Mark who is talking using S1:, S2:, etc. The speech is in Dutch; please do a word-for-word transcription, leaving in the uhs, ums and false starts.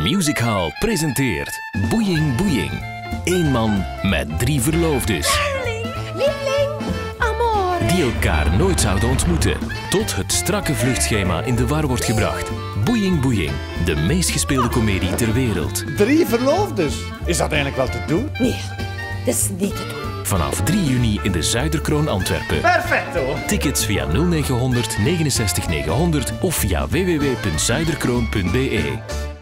S1: Music Hall presenteert Boeing Boeing. Eén man met drie verloofdes.
S2: Darling, lieveling, amor.
S1: Die elkaar nooit zouden ontmoeten. Tot het strakke vluchtschema in de war wordt gebracht. Boeing Boeing, de meest gespeelde komedie ter wereld.
S3: Drie verloofdes. Is dat eigenlijk wel te doen?
S2: Nee, dat is niet te doen.
S1: Vanaf drie juni in de Zuiderkroon Antwerpen.
S3: Perfecto.
S1: Tickets via nul negen honderd negenenzestig negenhonderd of via w w w punt zuiderkroon punt b e.